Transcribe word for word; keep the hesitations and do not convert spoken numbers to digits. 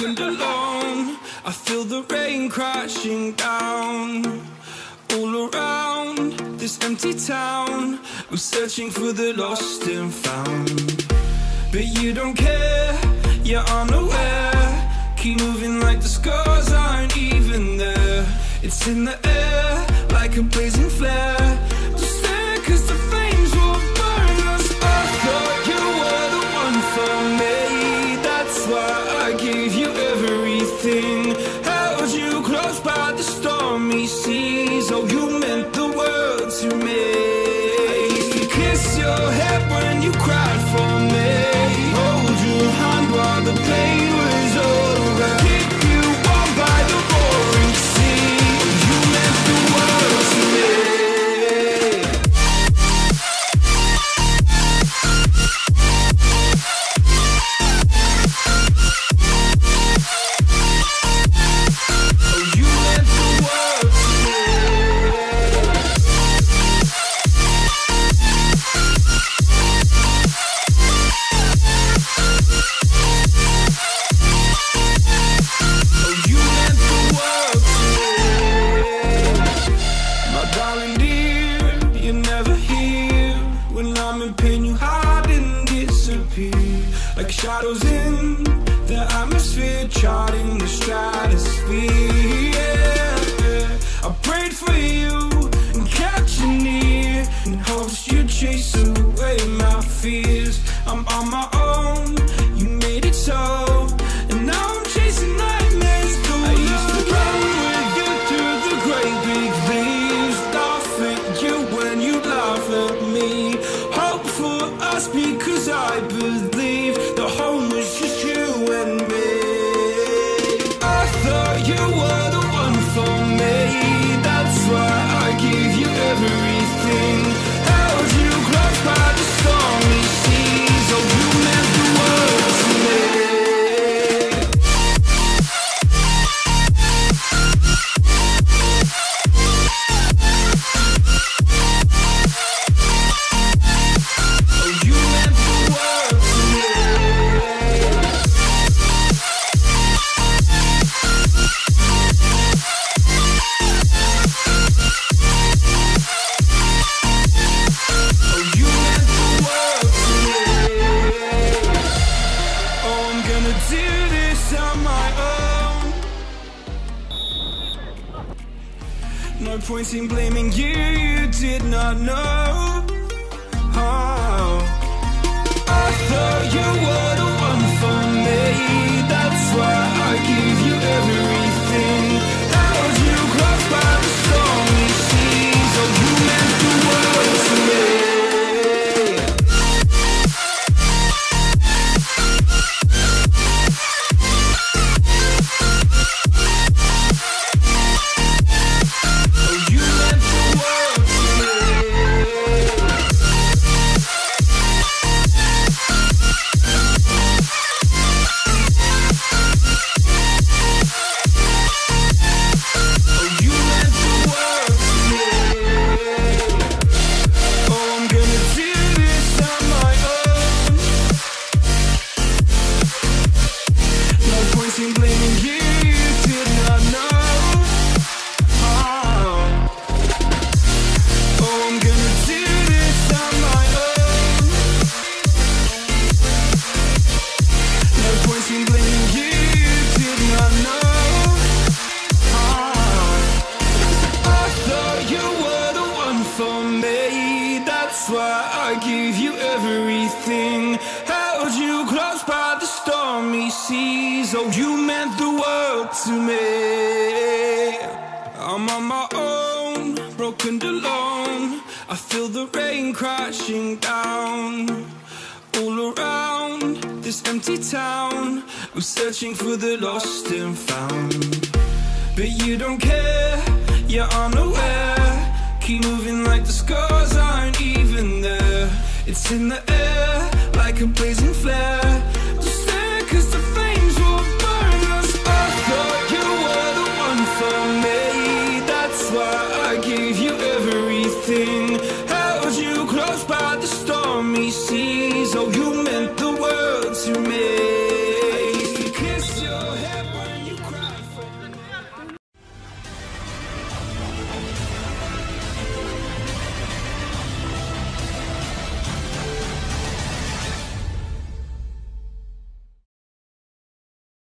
broken alone. I feel the rain crashing down all around this empty town. I'm searching for the lost and found, but you don't care, you're unaware. Keep moving like the scars aren't even there. It's in the air like a blazing flare. Just stare, cause the flames will burn us. I thought you were the one for me, that's why I gave you everything. Held you close by the stormy seas. Oh, you meant the world to me. I used to kiss your head when you cried for me, hold your hand while the pain was over, keep you warm by the roaring sea. You meant the world to me. Like shadows in the atmosphere, charting the stratosphere. Yeah. I prayed for you and kept you near in hopes you'd chase away my fears. I'm on my own, you made it so, and now I'm chasing nightmares. I used to run with you through the great big leaves, laugh at you when you laugh at me, hope for us because I believe the home was just you and me. I thought you were the one for me, that's why I gave you everything. Held you close by the stormy seas. Oh, you meant the world to me. No point in blaming you, you did not know. Oh, I thought you were the one for me, that's why I gave you everything. Held you close by the stormy seas. Oh, you meant the world to me. I gave you everything, held you close by the stormy seas. Oh, you meant the world to me. I'm on my own, broken alone. I feel the rain crashing down all around this empty town. I'm searching for the lost and found, but you don't care, you're unaware. Keep moving like the scars aren't even there. It's in the air like a blazing flare. Just stare, cause the